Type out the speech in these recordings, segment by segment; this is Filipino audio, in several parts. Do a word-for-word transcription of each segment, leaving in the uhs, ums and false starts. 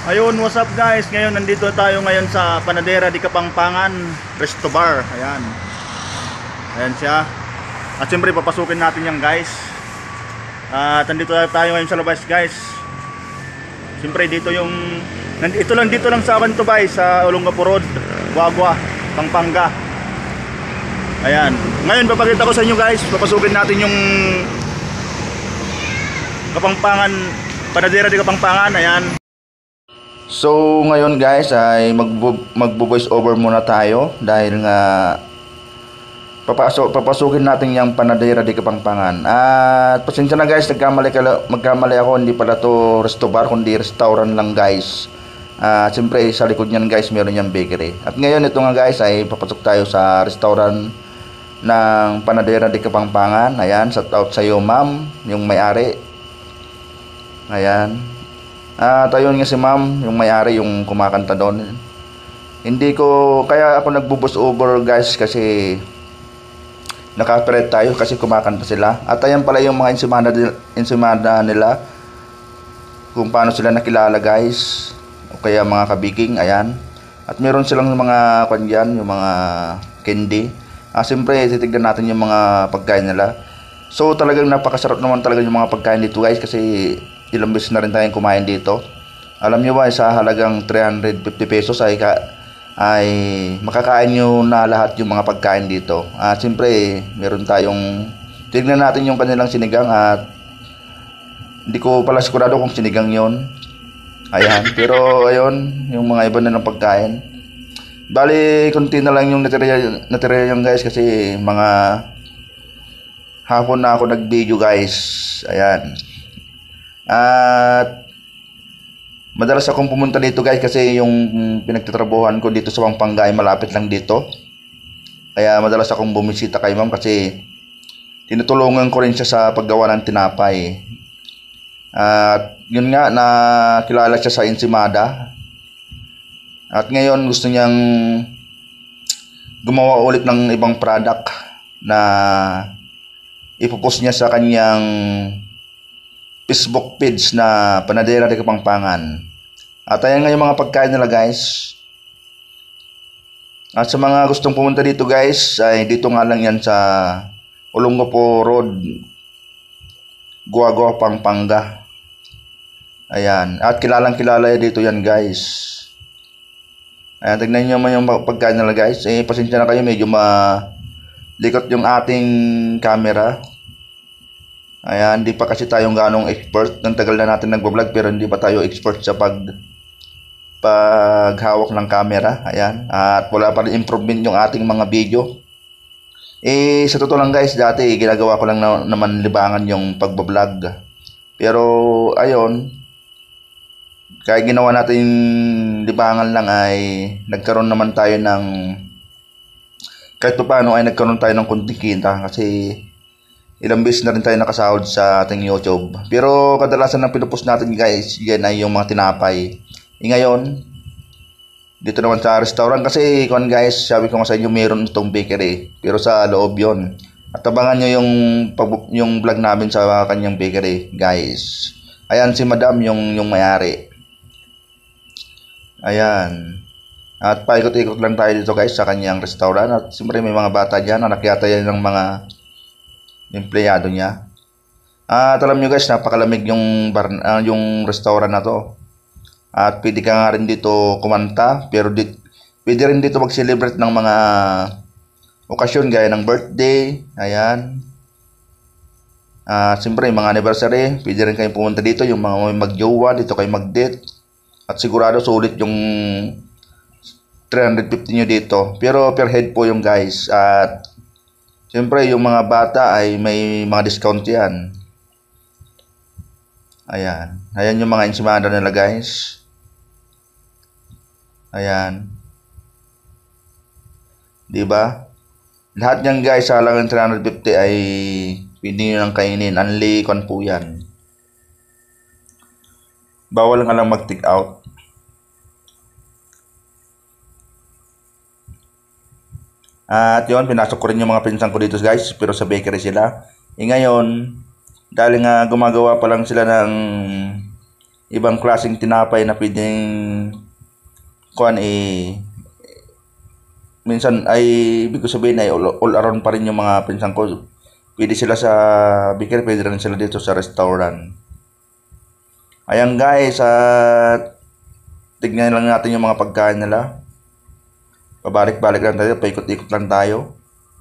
Ayun, what's up guys? Ngayon nandito tayo ngayon sa Panadera di Kapampangan Resto Bar. Ayan. Ayan siya. At siyempre papasukin natin yan guys. At nandito tayo ngayon sa labas guys. Siyempre dito yung nandito lang dito lang sa Abantubay sa Olongapo Road, Guagua, Pampanga. Ayan. Ngayon papakita ko sa inyo guys, papasukin natin yung Kapampangan, Panadera di Kapampangan. Ayan. So ngayon guys ay magbo-voice over muna tayo dahil nga papasok papasukin natin yung Panadera di Kapampangan. At pasensya na guys, nagkamali magkamali ako, hindi pala to resto bar kundi restaurant lang guys. Ah, uh, siyempre sa likod niyan guys meron yung bakery. At ngayon ito nga guys ay papasok tayo sa restaurant ng Panadera di Kapampangan. Ayan, shout out sa iyo ma'am, yung may-ari. Ayan. At ayun nga si ma'am, yung may-ari, yung kumakanta doon. Hindi ko, kaya ako nagbo-voice over guys kasi naka-copyright tayo kasi kumakanta sila. At ayan pala yung mga ensimada, ensimada nila, kung paano sila nakilala guys, o kaya mga kabiking, ayan. At meron silang mga kanyan, yung mga candy. Ah, siyempre titignan natin yung mga pagkain nila. So talagang napakasarap naman talaga yung mga pagkain dito guys kasi ilang beses na rin tayong kumain dito. Alam nyo ba, sa halagang three hundred fifty pesos ay, ka, ay makakain nyo na lahat yung mga pagkain dito. At siyempre, meron tayong, tignan natin yung kanilang sinigang at hindi ko pala sigurado kung sinigang yon. Ayan, pero ayun, yung mga iba na ng pagkain. Bali, konti na lang yung natira, natira yung guys kasi mga hapon na ako nag-video guys. Ayan. At madalas akong pumunta dito guys kasi yung pinagtatrabuhan ko dito sa Pampanga ay malapit lang dito. Kaya madalas akong bumisita kay ma'am kasi tinutulungan ko rin siya sa paggawa ng tinapay. At yun nga, nakilala siya sa ensimada. At ngayon gusto niyang gumawa ulit ng ibang product na ipopost niya sa kanyang Facebook page na Panadera di Kapampangan. At ayan nga yung mga pagkain nila guys. At sa mga gustong pumunta dito guys, ay dito nga lang yan sa Olongapo Road, Guagua, Pampanga. Ayan. At kilalang kilala dito yan guys. Ayan, tignan nyo naman yung pagkain nila guys. Eh, pasensya na kayo, medyo malikot yung ating camera. Ayan, hindi pa kasi tayong ganong expert. Nang tagal na natin nagbablog pero hindi pa tayo expert sa pag paghawak ng camera. Ayan, at wala pa rin improvement yung ating mga video. Eh, sa totoo lang guys, dati ginagawa ko lang na, naman libangan yung pagbablog. Pero, ayun, kaya ginawa natin libangan lang ay nagkaroon naman tayo ng kahit pa paano ay nagkaroon tayo ng kunting kita kasi ilang beses na rin tayo nakasahod sa ating YouTube. Pero kadalasan ng pinupost natin guys, yan ay yung mga tinapay. E ngayon, dito naman sa restaurant kasi kung guys, sabi ko nga sa inyo meron itong bakery. Pero sa loob yon. At abangan nyo yung, yung vlog namin sa kanyang bakery guys. Ayan si madam yung, yung may-ari. Ayan. At paikot-ikot lang tayo dito guys sa kanyang restaurant. At siyempre may mga bata dyan, anak yata yan ng mga empleyado niya. At alam nyo guys, napakalamig yung bar, uh, yung restaurant na to. At pwede ka nga rin dito kumanta, pero dit, pwede rin dito mag-celebrate ng mga okasyon gaya ng birthday. Ayan. At siyempre mga anniversary, pwede rin kayong pumunta dito, yung mga mag-jowa, dito kayo mag-date. At sigurado sulit yung three hundred fifty nyo dito. Pero per head po yung guys. At siyempre, yung mga bata ay may mga discount yan. Ayan. Ayan yung mga ensimada nila guys. Ayan. Diba? Lahat yan guys, sa halagang three hundred fifty ay pwede nyo nang kainin. Unli kon po yan. Bawal nga lang mag-take out. At yun, pinasok ko rin yung mga pinsan ko dito guys, pero sa bakery sila. E ngayon, dahil nga gumagawa pa lang sila ng ibang klaseng tinapay na pwedeng kuan eh minsan ay ibig ko sabihin ay all, all around pa rin yung mga pinsan ko. Pwede sila sa bakery, pwede rin sila dito sa restaurant. Ayan guys, at tignan lang natin yung mga pagkain nila. Pabalik-balik lang tayo, paikot-ikot lang tayo.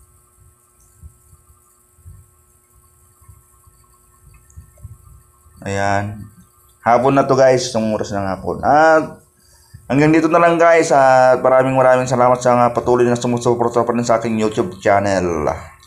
Ayan. Hapon na to guys, itong oras ng hapon. At hanggang dito na lang guys, at maraming maraming salamat sa patuloy na sumusuporta pa rin sa aking YouTube channel.